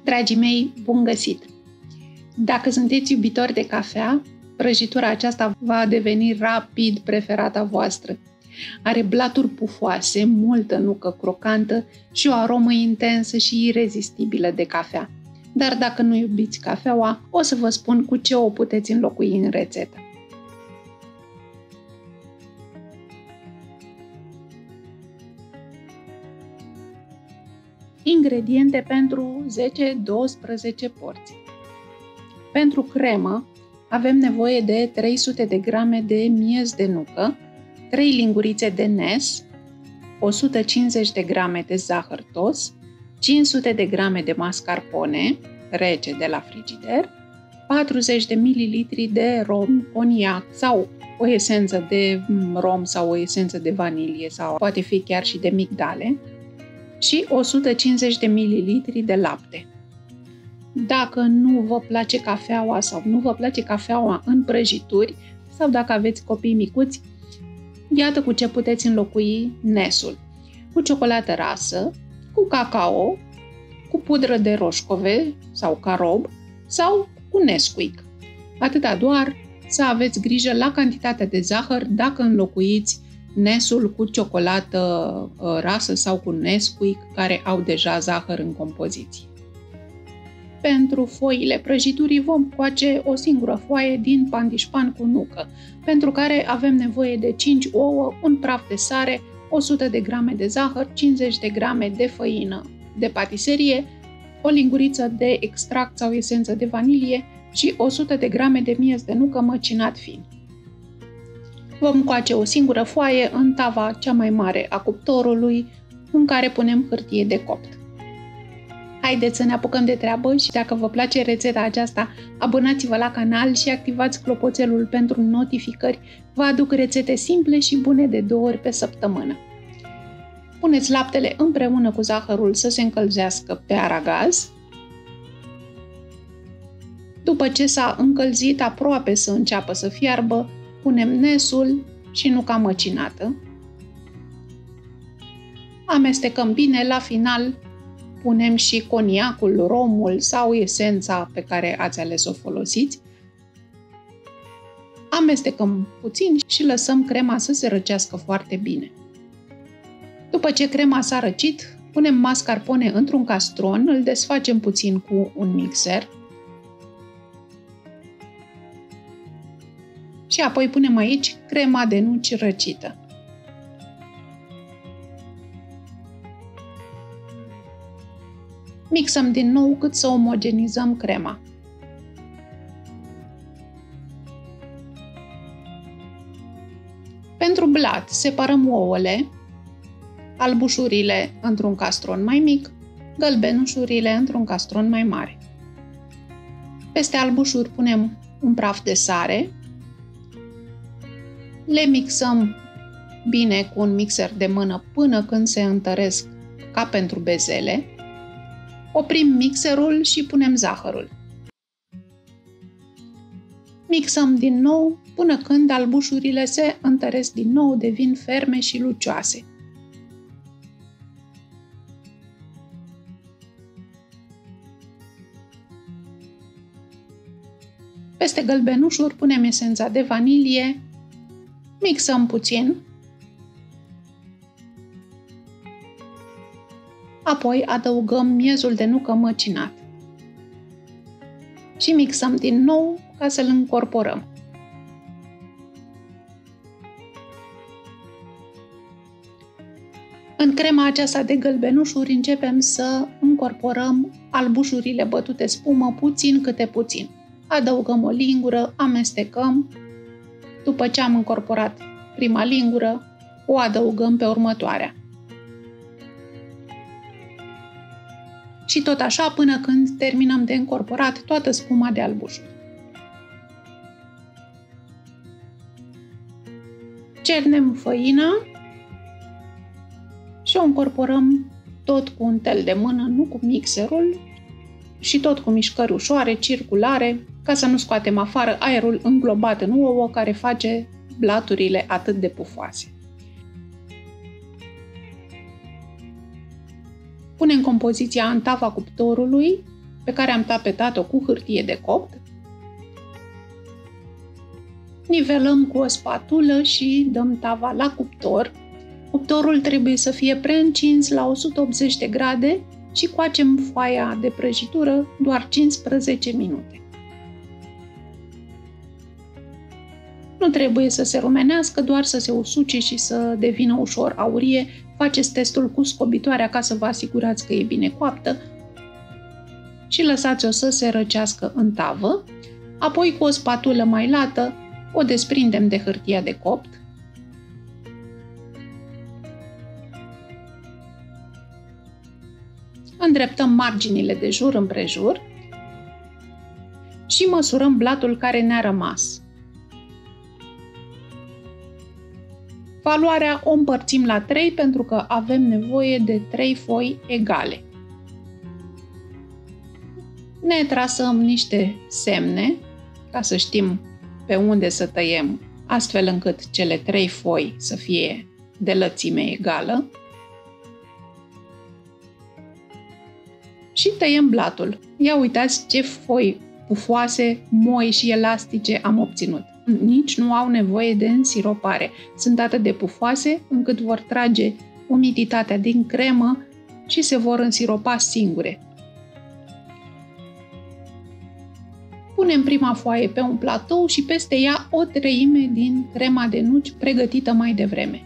Dragii mei, bun găsit! Dacă sunteți iubitori de cafea, prăjitura aceasta va deveni rapid preferata voastră. Are blaturi pufoase, multă nucă crocantă și o aromă intensă și irezistibilă de cafea. Dar dacă nu iubiți cafeaua, o să vă spun cu ce o puteți înlocui în rețetă. Ingrediente pentru 10-12 porții. Pentru cremă avem nevoie de 300 de grame de miez de nucă, 3 lingurițe de nes, 150 de grame de zahăr tos, 500 de grame de mascarpone rece de la frigider, 40 de ml de rom, coniac sau o esență de rom sau o esență de vanilie sau poate fi chiar și de migdale și 150 de ml de lapte. Dacă nu vă place cafeaua sau nu vă place cafeaua în prăjituri sau dacă aveți copii micuți, iată cu ce puteți înlocui nesul. Cu ciocolată rasă, cu cacao, cu pudră de roșcove sau carob sau cu Nesquik. Atâta doar să aveți grijă la cantitatea de zahăr dacă înlocuiți nesul cu ciocolată rasă sau cu Nesquik care au deja zahăr în compoziție. Pentru foile prăjiturii vom coace o singură foaie din pandișpan cu nucă, pentru care avem nevoie de 5 ouă, un praf de sare, 100 de grame de zahăr, 50 de grame de făină de patiserie, o linguriță de extract sau esență de vanilie și 100 de grame de miez de nucă măcinat fin. Vom coace o singură foaie în tava cea mai mare a cuptorului, în care punem hârtie de copt. Haideți să ne apucăm de treabă și dacă vă place rețeta aceasta, abonați-vă la canal și activați clopoțelul pentru notificări. Vă aduc rețete simple și bune de 2 ori pe săptămână. Puneți laptele împreună cu zahărul să se încălzească pe aragaz. După ce s-a încălzit aproape să înceapă să fiarbă, punem nesul și nuca măcinată. Amestecăm bine, la final punem și coniacul, romul sau esența pe care ați ales să o folosiți. Amestecăm puțin și lăsăm crema să se răcească foarte bine. După ce crema s-a răcit, punem mascarpone într-un castron, îl desfacem puțin cu un mixer și apoi punem aici crema de nuci răcită. Mixăm din nou cât să omogenizăm crema. Pentru blat, separăm ouăle, albușurile într-un castron mai mic, gălbenușurile într-un castron mai mare. Peste albușuri punem un praf de sare, le mixăm bine cu un mixer de mână până când se întăresc ca pentru bezele. Oprim mixerul și punem zahărul. Mixăm din nou până când albușurile se întăresc din nou, devin ferme și lucioase. Peste gălbenușuri punem esența de vanilie, mixăm puțin. Apoi adăugăm miezul de nucă măcinat și mixăm din nou ca să-l încorporăm. În crema aceasta de gălbenușuri începem să încorporăm albușurile bătute spumă puțin câte puțin. Adăugăm o lingură, amestecăm. După ce am încorporat prima lingură, o adăugăm pe următoarea. Și tot așa până când terminăm de încorporat toată spuma de albușuri. Cernem făina și o încorporăm tot cu un tel de mână, nu cu mixerul, și tot cu mișcări ușoare, circulare, ca să nu scoatem afară aerul înglobat în ouă care face blaturile atât de pufoase. Punem compoziția în tava cuptorului, pe care am tapetat-o cu hârtie de copt. Nivelăm cu o spatulă și dăm tava la cuptor. Cuptorul trebuie să fie preîncins la 180 de grade și coacem foaia de prăjitură doar 15 minute. Nu trebuie să se rumenească, doar să se usuce și să devină ușor aurie. Faceți testul cu scobitoarea ca să vă asigurați că e bine coaptă și lăsați-o să se răcească în tavă. Apoi, cu o spatulă mai lată, o desprindem de hârtia de copt. Îndreptăm marginile de jur împrejur și măsurăm blatul care ne-a rămas. Valoarea o împărțim la 3 pentru că avem nevoie de 3 foi egale. Ne trasăm niște semne ca să știm pe unde să tăiem, astfel încât cele 3 foi să fie de lățime egală. Și tăiem blatul. Ia uitați ce foi pufoase, moi și elastice am obținut. Nici nu au nevoie de însiropare. Sunt atât de pufoase încât vor trage umiditatea din cremă și se vor însiropa singure. Punem prima foaie pe un platou și peste ea o treime din crema de nuci pregătită mai devreme.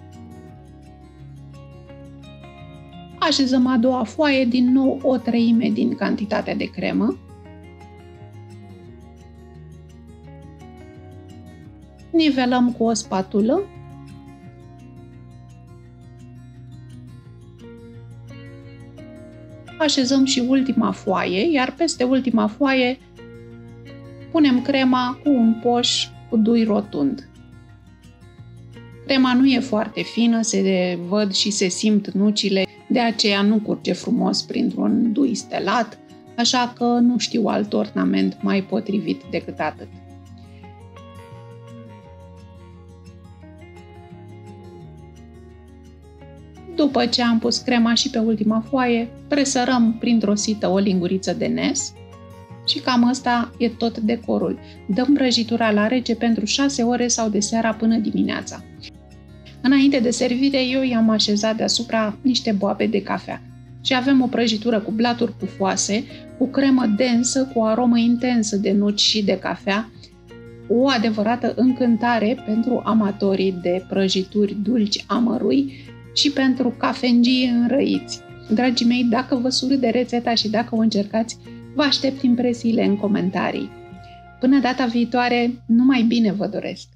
Așezăm a doua foaie, din nou o treime din cantitatea de cremă. Nivelăm cu o spatulă. Așezăm și ultima foaie, iar peste ultima foaie punem crema cu un poș cu dui rotund. Crema nu e foarte fină, se văd și se simt nucile, de aceea nu curge frumos printr-un dui stelat, așa că nu știu alt ornament mai potrivit decât atât. După ce am pus crema și pe ultima foaie, presărăm printr-o sită o linguriță de nes și cam ăsta e tot decorul. Dăm prăjitura la rece pentru 6 ore sau de seara până dimineața. Înainte de servire, eu i-am așezat deasupra niște boabe de cafea și avem o prăjitură cu blaturi pufoase, cu cremă densă, cu o aromă intensă de nuci și de cafea, o adevărată încântare pentru amatorii de prăjituri dulci amărui și pentru cafengii înrăiți. Dragii mei, dacă vă surâde rețeta și dacă o încercați, vă aștept impresiile în comentarii. Până data viitoare, numai bine vă doresc!